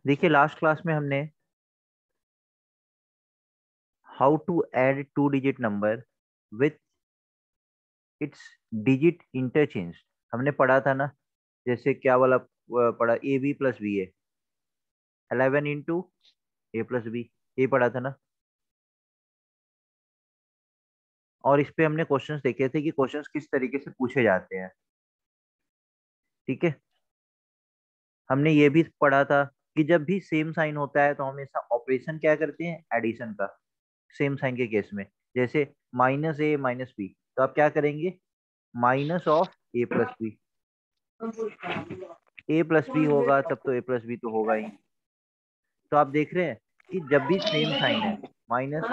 देखिए last class में हमने how to add two digit number with its digit interchange हमने पढ़ा था ना। जैसे क्या वाला पढ़ा, A B plus B A, 11 × a + b, ये पढ़ा था ना। और इस पे हमने क्वेश्चंस देखे थे कि क्वेश्चंस किस तरीके से पूछे जाते हैं। ठीक है, हमने ये भी पढ़ा था कि जब भी सेम साइन होता है तो हमेशा ऑपरेशन क्या करते हैं, एडिशन का। सेम साइन के केस में जैसे -a - b, तो आप क्या करेंगे, -(a + b)। a + b होगा तब तो a + b तो होगा ही। तो आप देख रहे हैं कि जब भी सेम साइन है माइनस,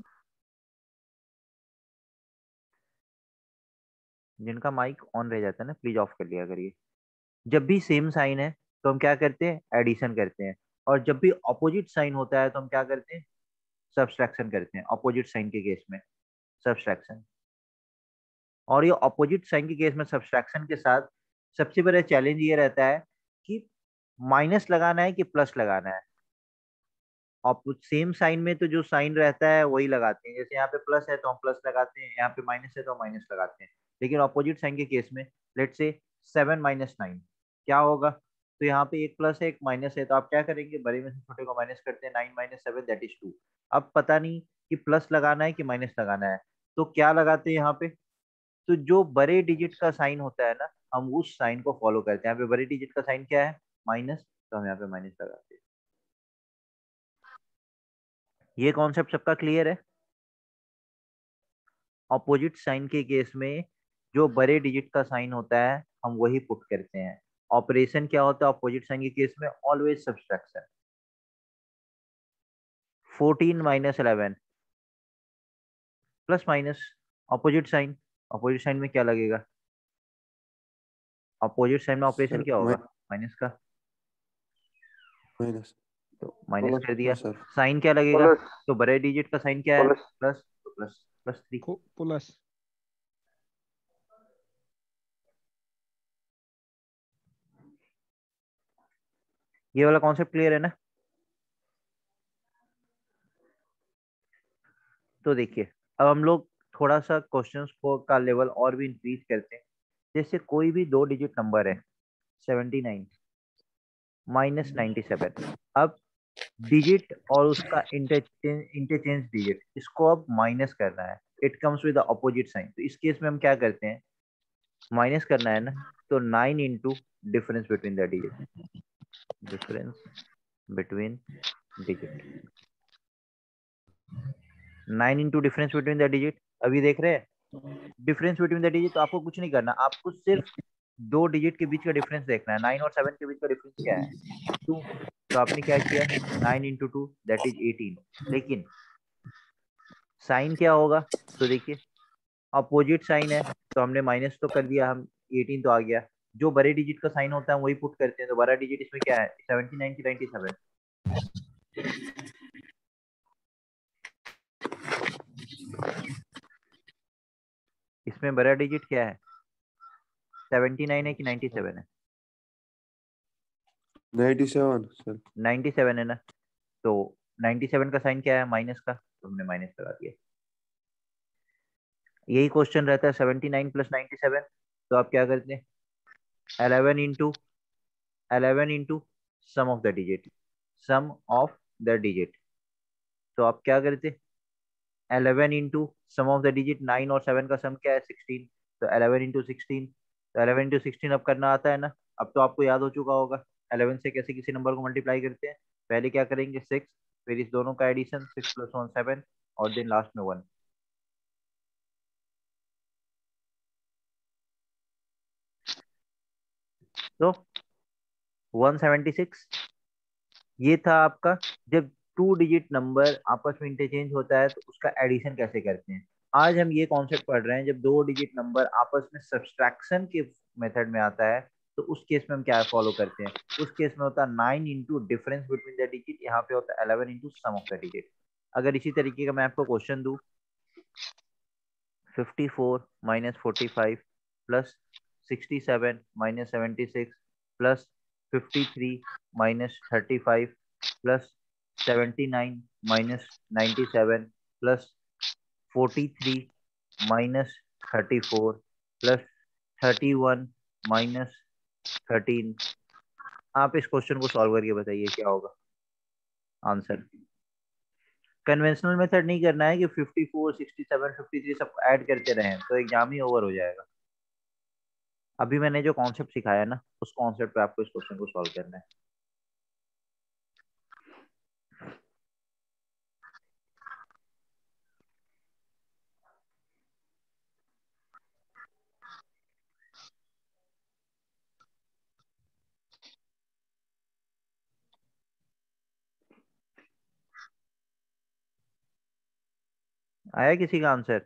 जिनका माइक ऑन रह जाता है ना प्लीज ऑफ कर लिया करिए। जब भी सेम साइन है तो हम क्या करते हैं, एडिशन करते हैं। और जब भी अपोजिट साइन होता है तो हम क्या करते हैं, सब्सट्रैक्शन करते हैं। अपोजिट साइन के केस में सब्सट्रैक्शन। और ये अपोजिट साइन के केस में सब्सट्रैक्शन के साथ सबसे बड़ा चैलेंज ये रहता है कि माइनस लगाना है कि प्लस लगाना है। और सेम साइन में तो जो साइन रहता है वही लगाते हैं। जैसे यहाँ पे प्लस है तो हम प्लस लगाते हैं, यहाँ पे माइनस है तो हम माइनस लगाते हैं। लेकिन अपोजिट साइन के केस में लेट से 7 - 9 क्या होगा, तो यहाँ पे एक प्लस है एक माइनस है, तो आप क्या करेंगे, बड़े में से छोटे को माइनस करते हैं। 9 - 7 दैट इज 2। अब पता नहीं कि प्लस लगाना है कि माइनस लगाना है, तो क्या लगाते हैं यहाँ पे, तो जो बड़े डिजिट का साइन होता है ना, हम उस साइन को फॉलो करते हैं। यहाँ पे बड़े डिजिट का साइन क्या है, माइनस, तो हम यहाँ पे माइनस लगाते हैं। ये कॉन्सेप्ट सबका क्लियर है। ऑपोजिट साइन के केस में जो बड़े डिजिट का साइन होता है हम वही पुट करते हैं। ऑपरेशन क्या होता है ऑपोजिट साइन के केस में, always subtraction. 14 - 11 plus minus opposite sign. Opposite sign में क्या लगेगा, अपोजिट साइन में ऑपरेशन सर क्या होगा, माइनस का, माइनस तो माइनस प्लस कर दिया। प्लस सर साइन क्या लगेगा, प्लस तो बड़े डिजिट का साइन क्या है, प्लस प्लस, तो प्लस +3। प्लस। ये वाला कॉन्सेप्ट क्लियर है ना। तो देखिए अब हम लोग थोड़ा सा क्वेश्चंस को का लेवल और भी इंक्रीज करते हैं। जैसे कोई भी दो डिजिट नंबर है, 79 - 97। अब डिजिट और उसका इंटरचेंज डिजिट, इसको अब माइनस करना है। It comes with opposite sign, तो इस केस में हम क्या करते हैं, माइनस करना है ना, तो 9 into difference between the digit, difference between digit, 9 into difference between the digit. अभी देख रहे हैं डिफरेंस बिटवीन द डिजिट, तो आपको कुछ नहीं करना, आपको सिर्फ दो डिजिट के बीच का डिफरेंस देखना है। 9 और 7 के बीच का डिफरेंस क्या है, 2। तो आपने क्या किया, 9 × 2 दैट इज 18। लेकिन साइन क्या होगा, तो देखिए अपोजिट साइन है तो हमने माइनस तो कर दिया, हम 18 तो आ गया। जो बड़े डिजिट का साइन होता है वही पुट करते हैं, तो बड़ा डिजिट इसमें क्या है, 79 की 97, इसमें बड़ा डिजिट क्या है, 79 है कि 97 है, 97 सर 97 है ना। तो 97 का साइन क्या है, माइनस का, तो हमने माइनस लगा दिया। यही क्वेश्चन रहता है 79 + 97, तो आप क्या करते हैं, 11 into sum of the digit, sum of the digit. तो आप क्या करते, 11 into sum of the digit, 9 और 7 का सम क्या है, 16। तो 11 × 16, तो 11 × 16 अब करना आता है ना। अब तो आपको याद हो चुका होगा 11 से कैसे किसी नंबर को मल्टीप्लाई करते हैं। पहले क्या करेंगे, 6, फिर इस दोनों का एडिशन, 6 + 1 7, और देन लास्ट में 1। तो 176, ये था आपका। जब टू डिजिट नंबर आपस में इंटरचेंज होता है तो उसका एडिशन कैसे करते हैं। आज हम ये कॉन्सेप्ट पढ़ रहे हैं, जब दो डिजिट नंबर आपस में सब्सट्रैक्शन के मेथड में आता है तो उस केस में हम क्या फॉलो करते हैं। उस केस में होता है 9 into difference between the digit, यहाँ पे होता है 11 into sum of the digit. अगर इसी तरीके का मैं आपको क्वेश्चन दूं, 54 - 45 plus 67 - 76 plus 53 - 35 plus 79 minus 97 plus 43 minus 34 plus 31 minus 13। आप इस क्वेश्चन को सॉल्व करके बताइए क्या होगा आंसर। कन्वेंशनल मेथड नहीं करना है कि 54 67 53 सब ऐड करते रहें तो एग्जाम ही ओवर हो जाएगा। अभी मैंने जो कॉन्सेप्ट सिखाया ना उस कॉन्सेप्ट पे आपको इस क्वेश्चन को सॉल्व करना है। आया किसी का आंसर?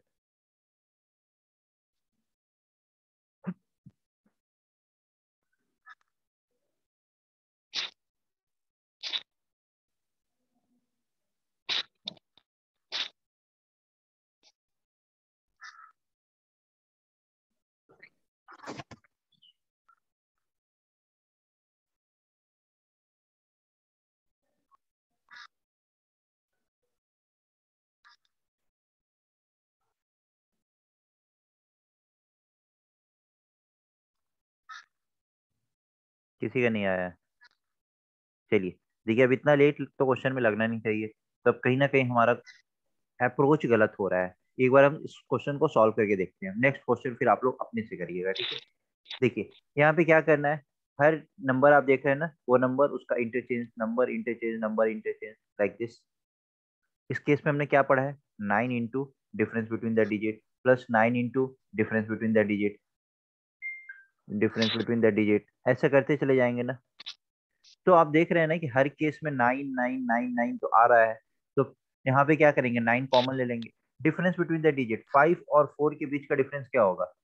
किसी का नहीं आया? चलिए देखिए, अब इतना लेट तो क्वेश्चन में लगना नहीं चाहिए, तो अब कहीं ना कहीं हमारा अप्रोच गलत हो रहा है। एक बार हम इस क्वेश्चन को सॉल्व करके देखते हैं। नेक्स्ट क्वेश्चन फिर आप लोग अपने से करिएगा, ठीक है? देखिए यहाँ पे क्या करना है, हर नंबर आप देख रहे हैं ना, वो नंबर उसका interchange, number interchange, number interchange, like this. इस केस में हमने क्या पढ़ा है, 9 into difference between the digit plus 9 into difference between the digit, difference between the digit, ऐसा करते चले जाएंगे ना। तो आप देख रहे हैं ना कि हर केस में 9 9 9 9 तो आ रहा है। तो यहाँ पे क्या करेंगे, 9 कॉमन ले लेंगे। डिफरेंस बिटवीन द डिजिट, 5 और 4 के बीच का डिफरेंस क्या होगा?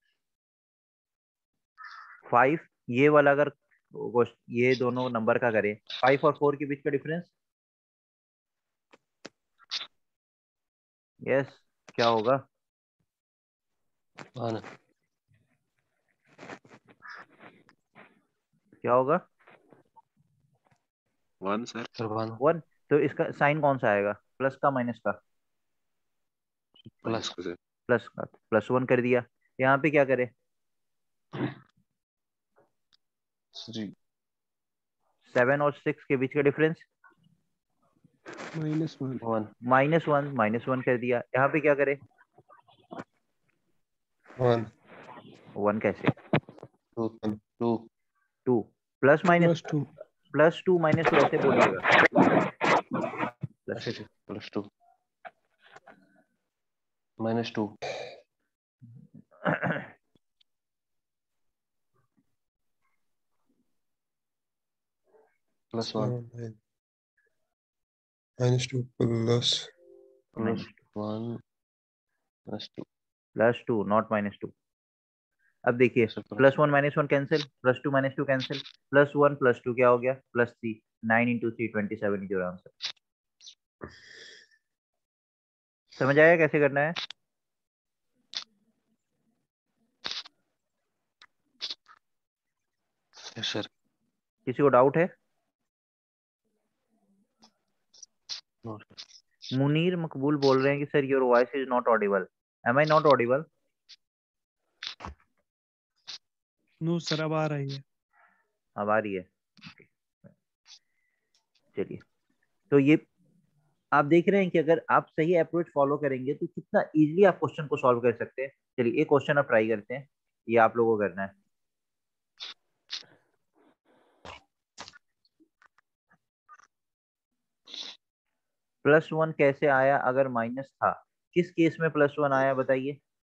5, ये वाला अगर ये दोनों नंबर का करें, 5 और 4 के बीच का डिफरेंस, यस, क्या होगा? 1 क्या होगा? 1 सर। सर 1 1। तो इसका साइन कौन सा आएगा, प्लस का माइनस का? प्लस माइनस का सर। प्लस का, प्लस 1 कर दिया। यहाँ पे क्या करें, 3 7 और 6 के बीच का डिफरेंस, -1 1 -1 कर दिया। यहाँ पे क्या करें, 1 1 कैसे, 2 2 2 प्लस माइनस, +2 +2 -2 ऐसे बोलिएगा, प्लस से। +2 -2 +1 -2 प्लस +1 +2 +2 नॉट -2। अब देखिए, सर +1 -1 कैंसिल, +2 -2 कैंसिल, +1 +2 क्या हो गया, +3। 9 इंटू 3 27 जो आंसर। समझ आया कैसे करना है? सर किसी को डाउट है? नो मुनीर मकबूल बोल रहे हैं कि sir your voice is not audible. Am I not audible? No sir अब आ रही है। अब आ रही है? Okay. चलिए, तो ये आप देख रहे हैं कि अगर आप सही अप्रोच फॉलो करेंगे तो कितना इजीली आप क्वेश्चन को सॉल्व कर सकते हैं। चलिए एक क्वेश्चन आप ट्राई करते हैं, ये आप लोगों को करना है। +1 कैसे आया अगर माइनस था? किस केस में +1 आया बताइए?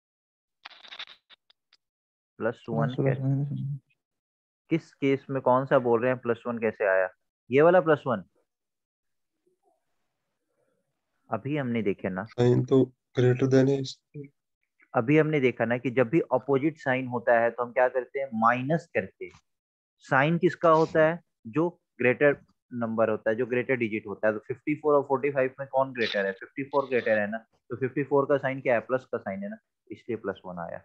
+1 कैसे, किस केस में, कौन सा बोल रहे हैं +1 कैसे आया? ये वाला +1 अभी हमने देखे ना, साइन तो ग्रेटर देन है अभी हमने देखा ना कि जब भी अपोजिट साइन होता है तो हम क्या करते हैं, माइनस करते हैं। साइन किसका होता है, जो ग्रेटर नंबर होता है, जो ग्रेटर डिजिट होता है। तो 54 और 45 में कौन ग्रेटर है, 54 ग्रेटर है ना। तो 54 का साइन क्या है, प्लस का साइन है ना, इसलिए +1 आया।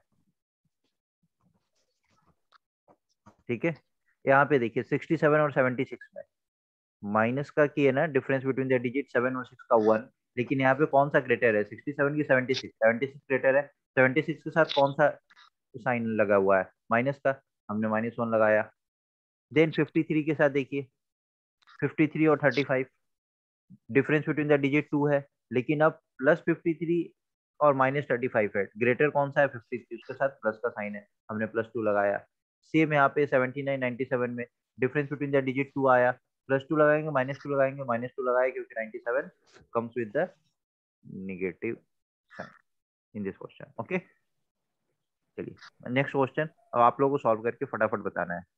ठीक है, यहाँ पे देखिए 67 और 76 में माइनस का की है ना, डिफरेंस बिटवीन द डिजिट 7 और 6 का 1, लेकिन यहाँ पे कौन सा ग्रेटर है, 67 की 76? 76 ग्रेटर है। 76 के साथ कौन सा साइन लगा हुआ है, माइनस का, हमने -1 लगाया। देन 53 के साथ देखिए, 53 और 35, डिफरेंस बिटवीन द डिजिट 2 है, लेकिन अब +53 और -35 है, ग्रेटर कौन सा है, 53, उसके साथ प्लस का साइन है, हमने +2 लगाया। सेम यहाँ पे 79 97 में डिफरेंस बिटवीन द डिजिट 2 आया, +2 लगाएंगे, -2 लगाएंगे, -2 लगाए क्योंकि 97 comes with the negative sign in this question. Okay, चलिए नेक्स्ट क्वेश्चन, अब आप लोगों को सॉल्व करके फटाफट बताना है।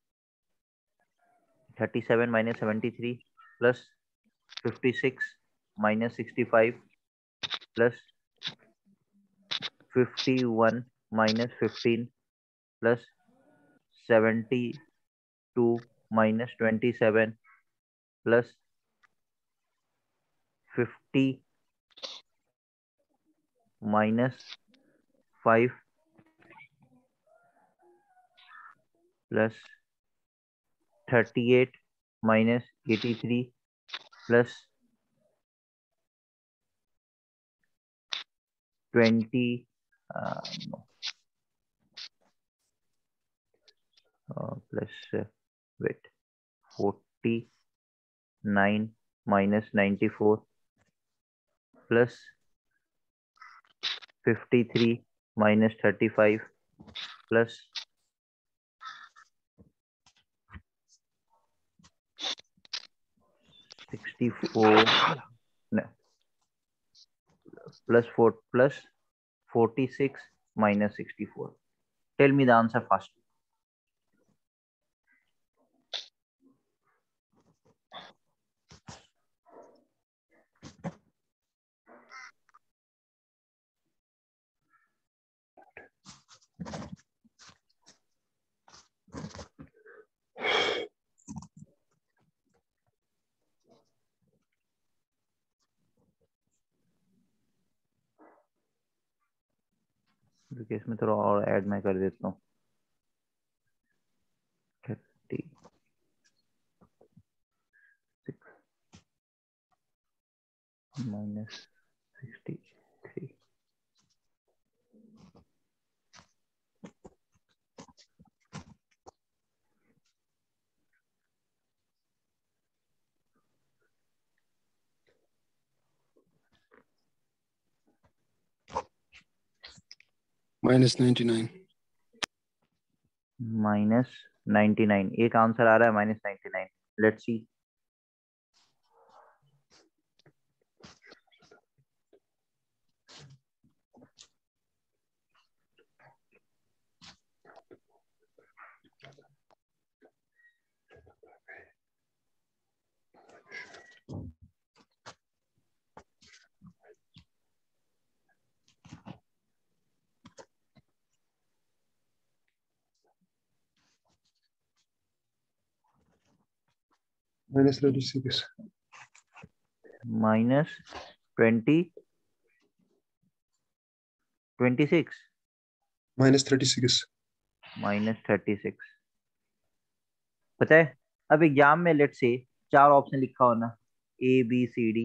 37 - 73 plus 56 - 65 plus 51 - 15 plus 72 - 27 plus 50 - 5 plus 38 - 83 plus 20 plus wait 49 - 94 plus 53 - 35 plus 64 plus 46 - 64. Tell me the answer first. देखिए इसमें थोड़ा और ऐड मैं कर देता हूँ, 36 -63 -99 -99, एक आंसर आ रहा है -99। Let's see. -36 -20 26 -36 -36। पता है, अब एग्जाम में लेट्स से 4 ऑप्शन लिखा हो ना, ABCD,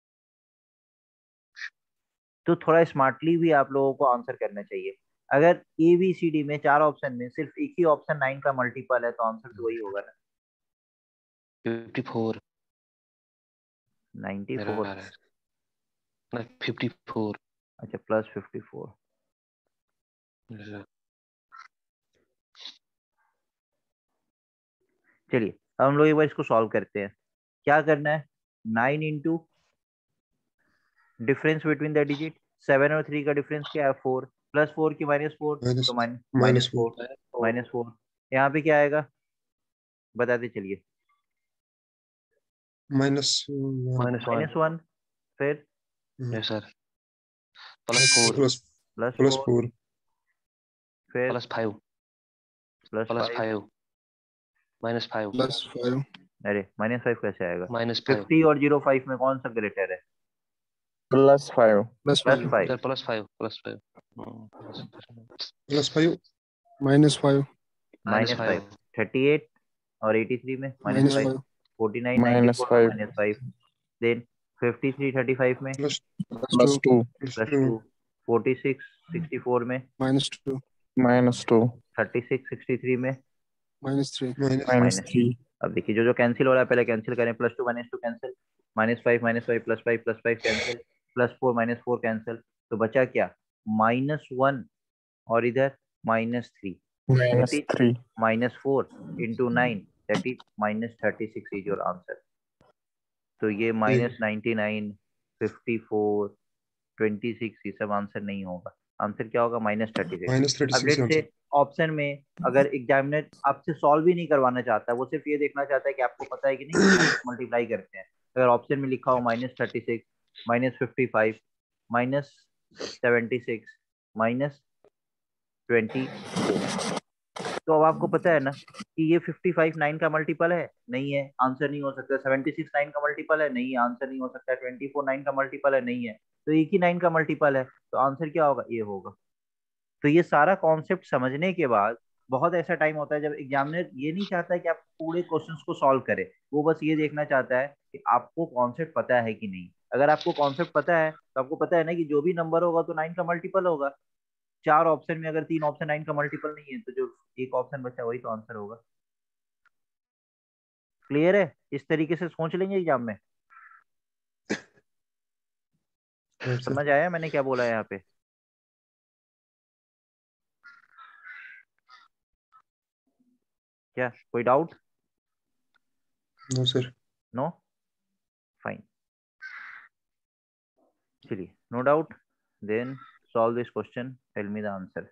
तो थोड़ा स्मार्टली भी आप लोगों को आंसर करना चाहिए। अगर ABCD में 4 ऑप्शन में सिर्फ एक ही ऑप्शन 9 का मल्टीपल है तो आंसर तो वही होगा ना, 54 मेरा 94। आ रहा है ना, 54 अच्छा, +54। मेरा। चलिए अब हम लोग एक बार इसको सॉल्व करते हैं। क्या करना है, 9 into difference between the digit 7 और 3 का डिफरेंस क्या है, 4 प्लस 4 की -4, माइनस तो माइनस -4 फोर -4। यहाँ पे क्या आएगा, बताते चलिए, -1 -1 -1, फिर यस सर, +4 प्लस +4, +4 फिर +5 +5, +5 -5 +5 अरे -5 कैसे आएगा, -5 50 और 05 में कौन सा ग्रेटर है, +5 +5, सर, +5 +5 +5 -5 -5, 38 और 83 में -5 -5, 49 minus 94 में 5 minus 5, then 53 35 में plus plus 2 plus plus 2 2, 46 64 में minus 2 minus 2 36 63 में minus 3 minus minus minus। 3 अब देखिए जो जो कैंसिल हो रहा है पहले कैंसिल करें, plus 2 minus 2 cancel, -5 plus 5 cancel, +4 -4 cancel, तो बचा क्या -1 और इधर -3, minus that is 3 -4 into 9, that is -36 is your answer. तो ये -99 54 26 ये सब आंसर नहीं होगा। आंसर क्या होगा -36। minus अब 36 लेट से answer. ऑप्शन में अगर एग्जामिनर आपसे सॉल्व ही नहीं करवाना चाहता है, वो सिर्फ ये देखना चाहता है कि आपको पता है कि नहीं मल्टीप्लाई करते हैं, अगर ऑप्शन में लिखा हो -36 -55 -76 -24, तो अब आपको पता है ना कि ये 55 9 का मल्टीपल है, नहीं है, आंसर नहीं हो सकता। 76 9 का मल्टीपल है, नहीं है, आंसर नहीं हो सकता। 24 9 का मल्टीपल है, नहीं है, तो एक ही 9 का मल्टीपल है, तो आंसर क्या होगा, ये होगा। तो ये सारा कॉन्सेप्ट समझने के बाद बहुत ऐसा टाइम होता है जब एग्जामिनर ये नहीं चाहता है कि आप पूरे क्वेश्चंस को सॉल्व करें, वो बस ये देखना चाहता है कि आपको कॉन्सेप्ट पता है कि नहीं। अगर आपको कॉन्सेप्ट पता है तो आपको पता है ना कि जो भी नंबर होगा तो 9 का मल्टीपल होगा। 4 ऑप्शन में अगर 3 ऑप्शन 9 का मल्टीपल नहीं है तो जो एक ऑप्शन बचा वही तो आंसर होगा। क्लियर है? इस तरीके से सोच लेंगे एग्जाम में। Yes, sir. समझ आया मैंने क्या बोला है यहाँ पे? क्या कोई doubt? No, sir. No, fine, चलिए, no doubt, then solve this question, tell me the answer.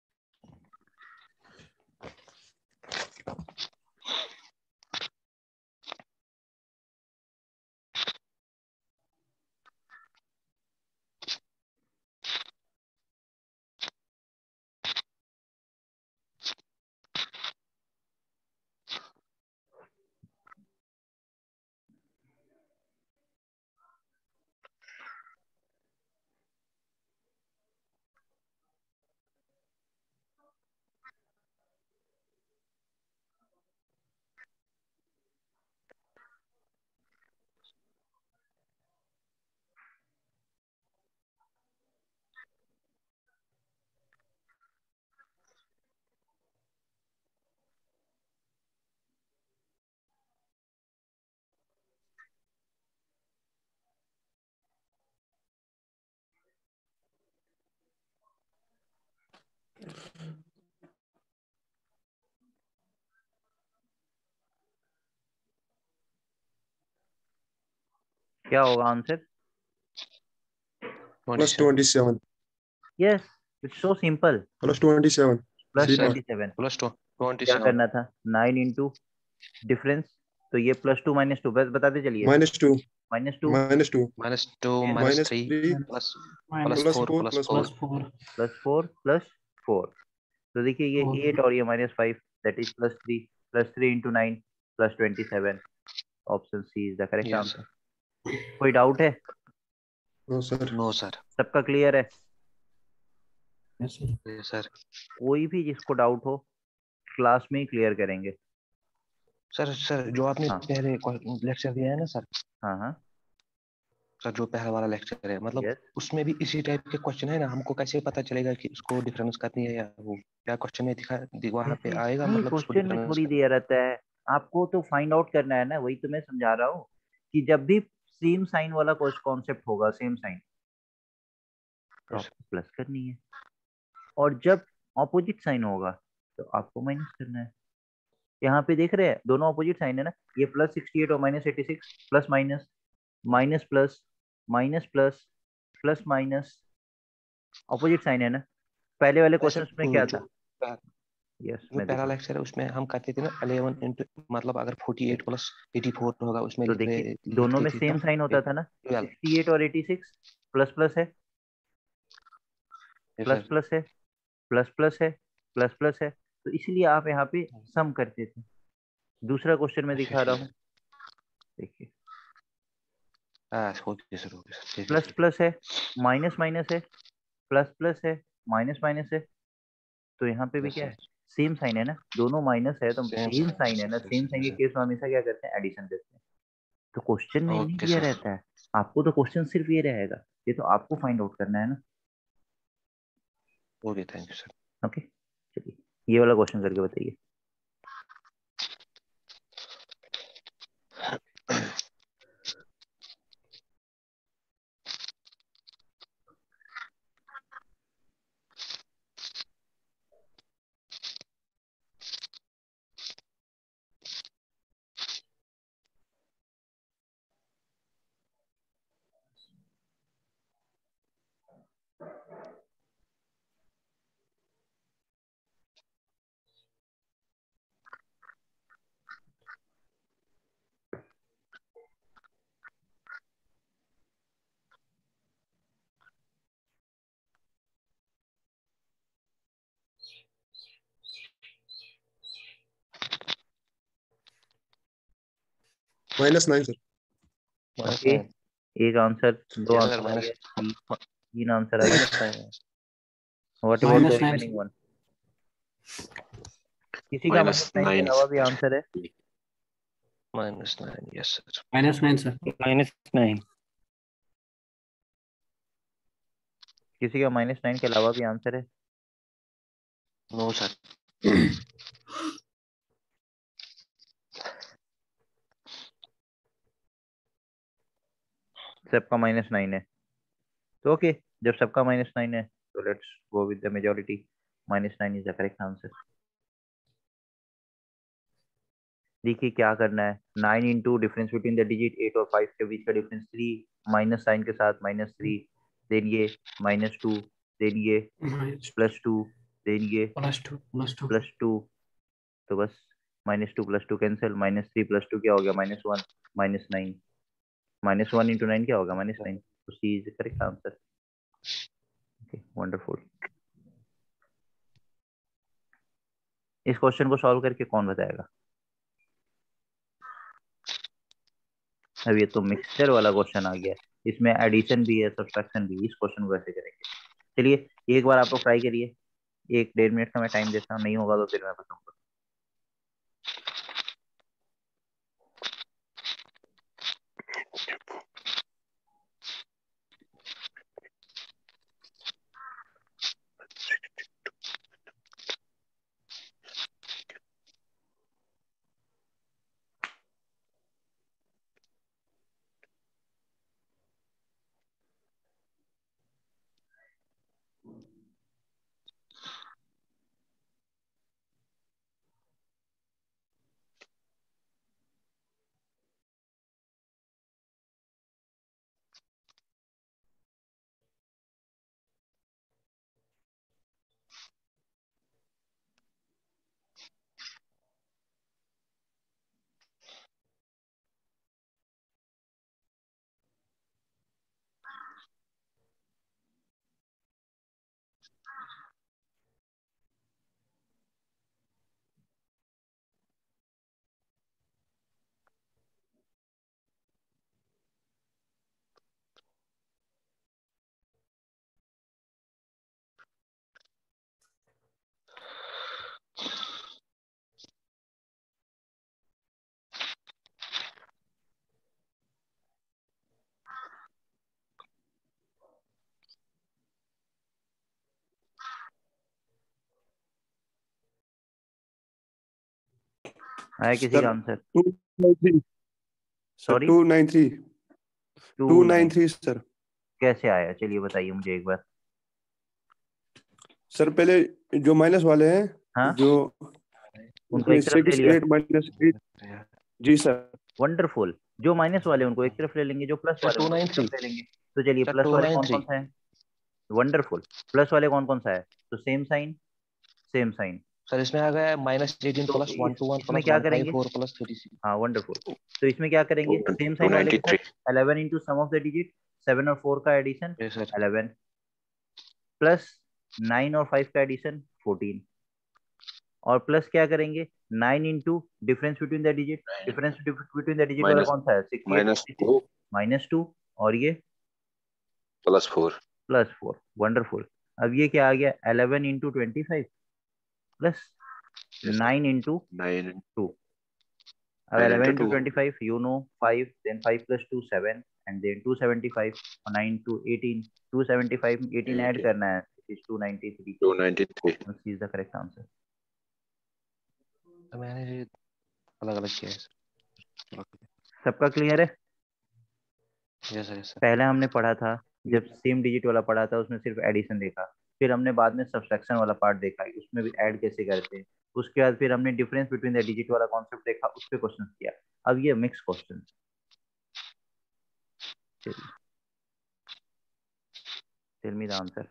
क्या होगा answer? Plus 27 27. Yes, it's so simple, Plus 27. Plus sir 27। Plus क्या 27 करना था, 9 इंटू डिफरेंस, तो ये +2 -2 बस बताते चलिए, Minus 2. -2 Minus 2. -2 Minus -3 3. Plus minus Plus 4 4. Plus Plus 4 4. +4 +4, तो देखिए ये 8 और ये -5, that is +3 into 9 +27, option C is the correct yes answer. Sir. कोई डाउट है? No, sir. No sir. सबका क्लियर है? yes sir. Yes sir. कोई भी जिसको डाउट हो क्लास में ही क्लियर करेंगे। सर जो आपने हाँ पहले लेक्चर दिया है ना सर, हाँ हाँ, सर जो पहला वाला लेक्चर है, मतलब यस, उसमें भी इसी टाइप के क्वेश्चन है ना, हमको कैसे पता चलेगा कि उसको डिफरेंस करनी है या वो क्या क्वेश्चन में वहां पे ऐसे आएगा, नहीं, मतलब उसको क्वेश्चन में डिफरेंस थोड़ी करना। दिया रहता है, आपको तो फाइंड आउट करना है ना, वही तो मैं समझा रहा हूँ कि जब भी सेम साइन वाला कॉन्सेप्ट होगा, सेम साइन, तो Yes, आपको प्लस करनी है, और जब ऑपोजिट साइन होगा तो आपको माइनस करना है। यहाँ पे देख रहे हैं दोनों ऑपोजिट साइन है ना, ये +68 और -86, plus minus, minus plus, minus plus, plus minus, opposite sign है ना। पहले वाले वैसे क्वेश्चंस में क्या जो था? यस, जो मैं पहला दिखा, लेक्चर है उसमें हम करते थे ना 11 इंटू, मतलब अगर 48 प्लस 84 होगा उसमें तो देखिए दोनों लिखते में थे सेम तब साइन होता था ना, 12। 68 और 86, प्लस प्लस है, यस प्लस सर। प्लस है, प्लस प्लस है, प्लस प्लस है, तो इसलिए आप यहाँ पे सम करते थे। दूसरा क्वेश्चन में दिखा रहा हूँ, देखिए ओके सर, ओके सर, ठीक है प्लस ठीक प्लस है, माइनस माइनस है, प्लस प्लस है, माइनस माइनस है, तो यहाँ पे है। भी यस क्या है, सर। सेम साइन है ना, दोनों माइनस है तो सेम सेम साइन है ना, सेम साइन के केस में हमेशा क्या करते हैं, एडिशन करते हैं। तो क्वेश्चन में नहीं ओके दिया सर। रहता है आपको, तो क्वेश्चन सिर्फ ये रहेगा, ये तो आपको फाइंड आउट करना है ना। Okay, thank you sir. Okay चलिए ये वाला क्वेश्चन करके बताइए। -9 सर। Minus okay 9। एक आंसर, दो यस सर, आंसर आ माइनस गया, तीन आंसर आ गया। Minus 9। What about the -9 remaining one? किसी का -9 -9 के अलावा भी आंसर है? Minus 9, yes sir. -9 सर। -9 किसी का -9 के अलावा भी आंसर है? No sir. सबका -9 है तो ओके, जब सबका -9 है तो let's go with the majority. -9 is the correct answer. देखिए क्या करना है, 9 into difference between the digit 8 और 5 के बीच का डिफरेंस 3, माइनस साइन के साथ -3, देन ये -2, देन ये +2, देन ये +2 +2, तो बस -2 +2 कैंसिल, -3 +2 क्या हो गया, -1, -9, -1 इंटू 9 क्या होगा, -9, तो C is the correct answer. Okay wonderful. इस क्वेश्चन को सॉल्व करके कौन बताएगा? अब ये तो मिक्सचर वाला क्वेश्चन आ गया, इसमें एडिशन भी है सब्ट्रैक्शन भी, इस क्वेश्चन को कैसे करेंगे? चलिए एक बार आप लोग ट्राई करिए, 1-1.5 मिनट का मैं टाइम देता हूँ, नहीं होगा तो फिर मैं बताऊंगा। आया किसी सर का आंसर? 293 sir, sorry 293 293 sir. कैसे आया, चलिए बताइए मुझे एक बार। सर पहले जो माइनस वाले हैं, हाँ जो उनको एक तरफ ले 6 लिया, 8 -8, जी सर। वंडरफुल। जो माइनस वाले उनको एक तरफ ले लेंगे, जो प्लस सर वाले उनको एक 293। तरफ ले लेंगे। तो चलिए सर प्लस वाले कौन 293। कौन सा है? वंडरफुल। प्लस वाले कौन कौन सा है? तो same sign, same sign. Sir इसमें आ गया -18 तो +121 इसमें क्या करेंगे? +154 +36। हाँ वंडरफुल। तो इसमें क्या करेंगे, सेम साइन वाले के साथ 293 11 into sum of the digit 7 और 4 का एडिशन यस सर। 11, प्लस 9 और 5 का एडिशन 14, और प्लस क्या करेंगे, 9 into difference between the digit, difference between the digit वाला माइनस कौन सा है, 68 -2 -2, और ये +4 +4, वंडरफुल। अब ये क्या आ गया, 11 into 25 plus Yes, sir. 9 into 9 2. अब 9 11 into into 2. 25, you know 5, then 5 plus 2, 7, and then 275, और 9 to 18, 275 में 18 add 18. करना है, which is 293. 293. This is the correct answer. तो मैंने ये अलग अलग किया है सर। सबका क्लियर है? Yes sir, yes sir. पहले हमने पढ़ा था, जब सेम डिजिट वाला पढ़ा था उसमें सिर्फ एडिशन देखा, फिर हमने बाद में सब्सट्रैक्शन वाला पार्ट देखा, उसमें भी ऐड कैसे करते हैं, उसके बाद फिर हमने डिफरेंस बिटवीन द डिजिट वाला कॉन्सेप्ट देखा, उस पे क्वेश्चन किया। अब ये mix question, tell me the answer.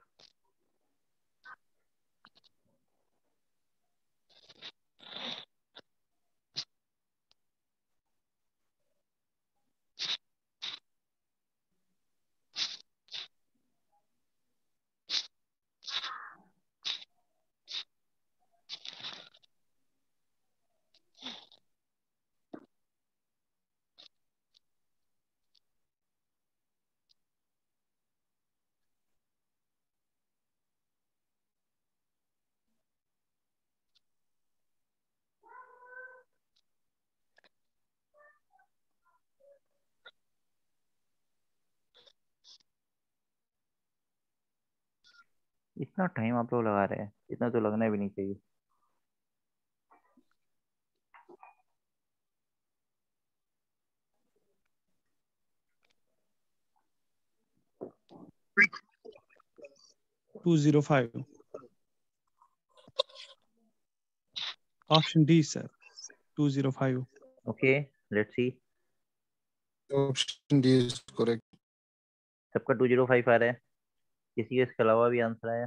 इतना टाइम आप लोग लगा रहे हैं, इतना तो लगना भी नहीं चाहिए। Two zero five. Option D, sir. 205. Okay, let's see. Option D is correct. सबका 205 आ रहा है, किसी के इसके अलावा भी आंसर आया?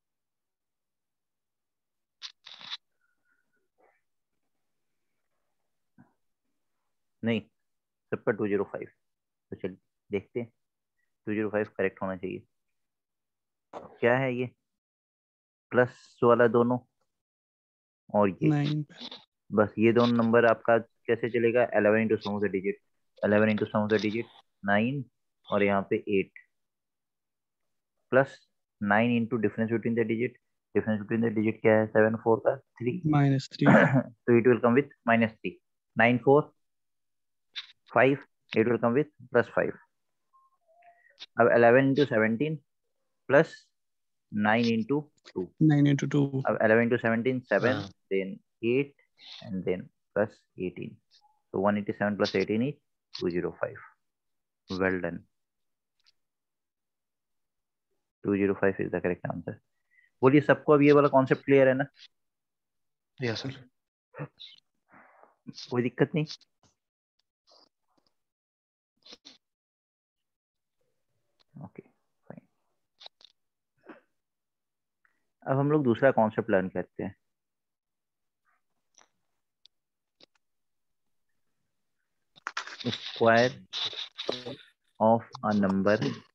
नहीं, सबका 205। तो चलिए देखते हैं, 205 करेक्ट होना चाहिए। क्या है ये? प्लस वाला दोनों और ये 9. बस ये दोनों नंबर आपका कैसे चलेगा? 11 into sum of the digit, 11 into sum of the digit 9, और यहाँ पे 8 plus 9 into difference between the digit. Difference between the digit क्या है? 7 4 का 3, -3. तो it will come with -3। 9 4 5, it will come with +5। अब 11 इंटू 17 प्लस 9 इंटू 2। 9 into 2. अब 11 into 17 7, हाँ। then 8, and then plus 18. So 187 plus 18 is 205. Well done. 205 is the correct answer. बोलिए सबको अब ये वाला कॉन्सेप्ट क्लियर है ना? Yes sir. कोई दिक्कत नहीं? Okay fine. अब हम लोग दूसरा कॉन्सेप्ट लर्न करते हैं। Square of a number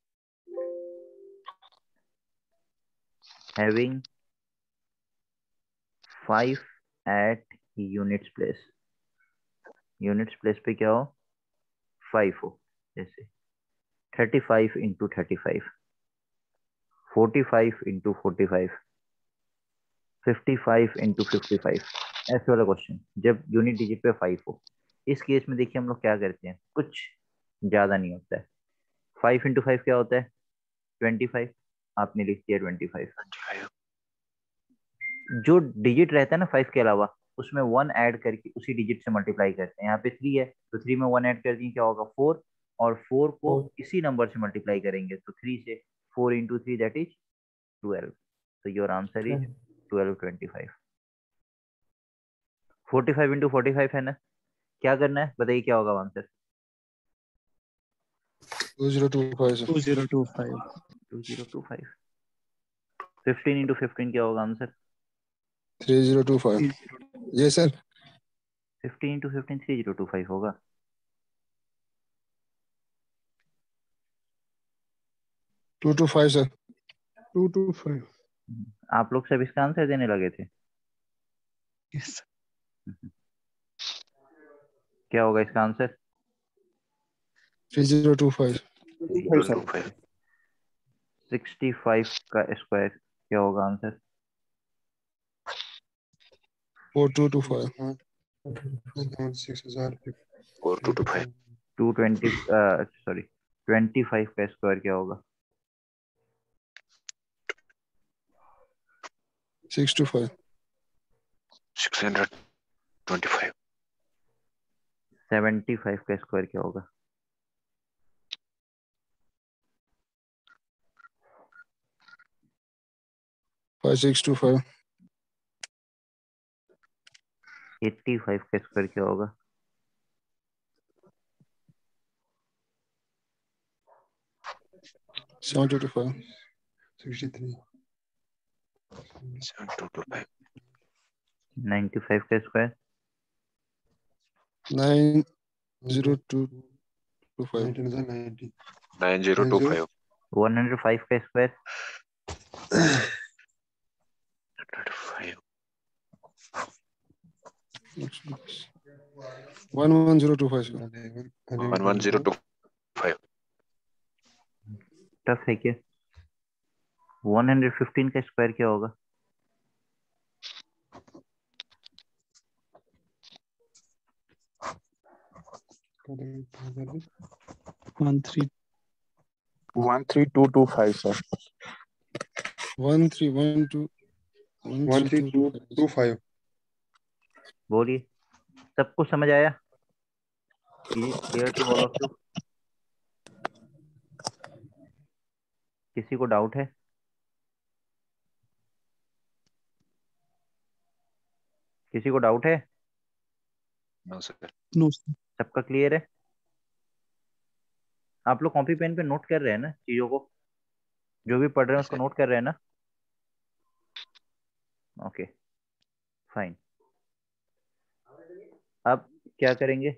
having 5 at units place। units place पे क्या हो? 5 हो, जैसे 35 into 35, 45 into 45, 55 into 55, ऐसे वाला क्वेश्चन जब यूनिट डिजिट पे 5 हो। इस केस में देखिए हम लोग क्या करते हैं, कुछ ज्यादा नहीं होता है। 5 into 5 क्या होता है? 25, आपने लिख दिया 25। जो डिजिट रहता है ना 5 के अलावा, उसमें 1 ऐड करके उसी डिजिट से मल्टीप्लाई करते हैं। यहाँ पे 3 है तो 3 में 1 ऐड कर दिए, क्या होगा? 4, और 4 को इसी नंबर से मल्टीप्लाई करेंगे, तो 3 से 4 into 3 दैट इज 12। तो योर आंसर इज 1225। 45 into 45 है ना? क्या करना है बताइए, क्या होगा आंसर? 2025 sir. 2025. 2025। 15 into 15 क्या होगा आंसर? 3025. Yes sir. 15 into 15 3025 होगा। 225 sir. 225. आप लोग सब इसका आंसर देने लगे थे? Yes. क्या होगा इसका आंसर? 3025. 225. 65 का स्क्वायर क्या होगा आंसर? 4225. 4225. 220 सॉरी 25 का स्क्वायर क्या होगा? 625. 625. 75 का स्क्वायर क्या होगा? 5625. 85 का स्क्वायर क्या होगा? 7225. 7225. 95 का स्क्वायर 90225. 9025. 105 का स्क्वायर 105. 11025. 11025. टफ है क्या? 115 का स्क्वायर क्या होगा? 13225, sir. 1312. 13225. बोलिए, सबको समझ आया? Clear to all of you? किसी को डाउट है? किसी को डाउट है? No, sir. No, sir. सबका क्लियर है? आप लोग कॉपी पेन पे नोट कर रहे हैं ना चीजों को? जो भी पढ़ रहे हैं उसको नोट कर रहे हैं ना? Okay fine. अब क्या करेंगे?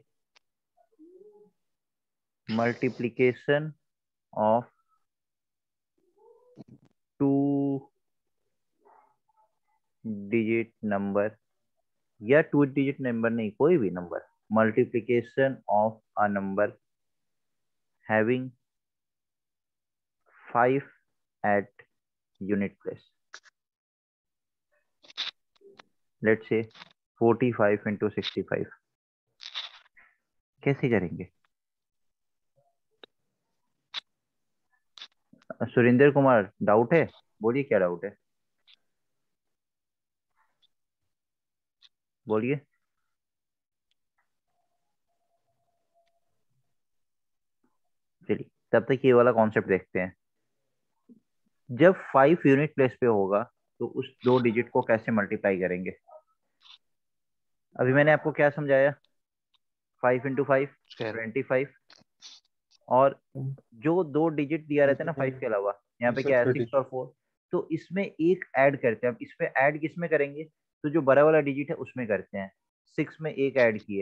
मल्टीप्लिकेशन ऑफ 2 डिजिट नंबर या 2 डिजिट नंबर नहीं, कोई भी number, multiplication of a number having 5 at unit place. Let's say 45 into 65. कैसे करेंगे? सुरेंद्र कुमार, डाउट है? बोलिए क्या डाउट है, बोलिए। चलिए तब तक ये वाला कॉन्सेप्ट देखते हैं। जब 5 यूनिट प्लेस पे होगा तो उस 2 डिजिट को कैसे मल्टीप्लाई करेंगे? अभी मैंने आपको क्या समझाया? 5 into 5 25, और जो 2 डिजिट दिया रहता है ना 5 के अलावा, यहाँ पे क्या है 6 और 4, तो इसमें एक ऐड करते हैं। अब इसमें ऐड किस में करेंगे? तो जो बड़ा वाला डिजिट है उसमें करते हैं। 6 में एक ऐड किए।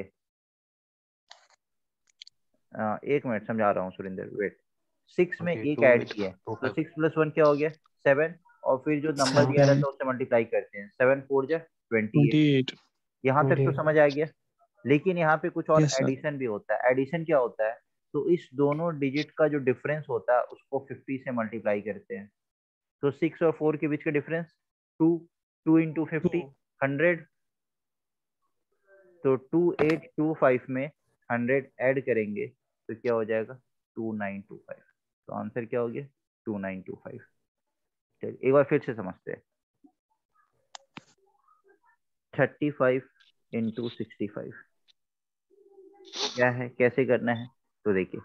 एक मिनट समझा रहा हूँ सुरेंद्र, वेट। 6 में एक ऐड किए तो 6 + 1 क्या हो गया? 7, और फिर जो नंबर दिया रहता है उससे मल्टीप्लाई करते हैं। 7 4 जा 28। 28. यहाँ तक तो समझ आ गया। लेकिन यहाँ पे कुछ और Yes, sir. एडिशन भी होता है। एडिशन क्या होता है? तो इस दोनों डिजिट का जो डिफरेंस होता है उसको 50 से मल्टीप्लाई करते हैं। तो 6 और 4 के बीच का डिफरेंस 2, 2 into 50 100। तो 2825 में 100 ऐड करेंगे तो क्या हो जाएगा? 2925। तो आंसर क्या हो गया? 2925। चलिए एक बार फिर से समझते हैं। 35 into 65 क्या है, कैसे करना है? तो देखिए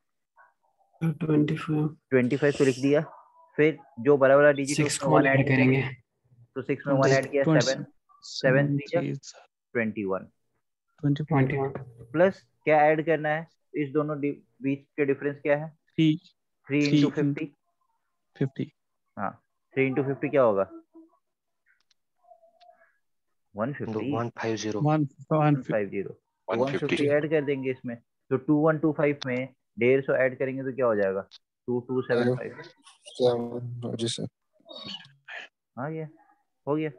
25 तो लिख दिया, फिर जो बड़ा वाला डिजिट है उसमें 1 ऐड करेंगे। तो 6 में 1 ऐड किया 7, 7 3 21, 21. प्लस क्या ऐड करना है? इस दोनों बीच के डिफरेंस क्या है? 3 3 into 50। 50. हाँ 3 into 50 क्या होगा? 150। 150. 150 150 ऐड कर देंगे इसमें। तो 2125 में 150 ऐड करेंगे तो क्या हो जाएगा? 2275। जी सर। हाँ ये हो गया।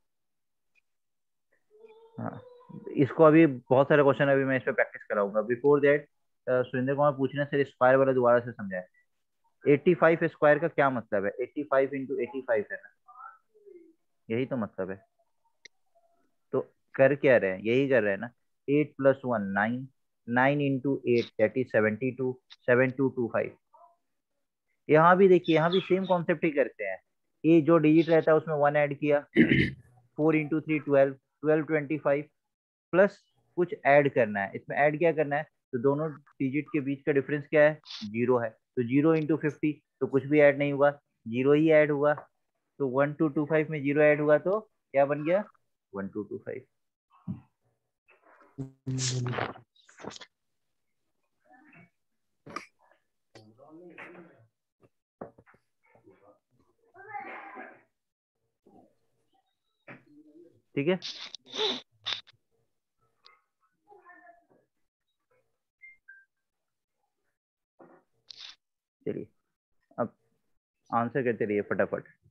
हाँ इसको अभी बहुत सारे क्वेश्चन अभी मैं इस पे प्रैक्टिस कराऊंगा। बिफोर दैट सुरेंद्र कुमार पूछना सर स्क्वायर वाला दोबारा से समझाए। 85 स्क्वायर का क्या मतलब है? 85 into 85 है ना, यही तो मतलब है। तो कर क्या रहे हैं, यही कर रहे हैं ना। 8 + 1 9, 9 × 8 दैट इज 72, 7225। यहाँ भी देखिए, यहाँ भी सेम कॉन्सेप्ट ही करते हैं। ये जो डिजिट रहता है उसमें 1 ऐड किया, 4 × 3 12, 12 25 प्लस कुछ ऐड करना है। इसमें ऐड क्या करना है, तो दोनों डिजिट के बीच का डिफरेंस क्या है, 0 है। तो 0 × 50 तो कुछ भी ऐड नहीं हुआ, 0 ही ऐड हुआ। तो 1225 में 0 ऐड हुआ तो क्या बन गया, 1225। ठीक है, चलिए अब आंसर करते रहिए फटाफट।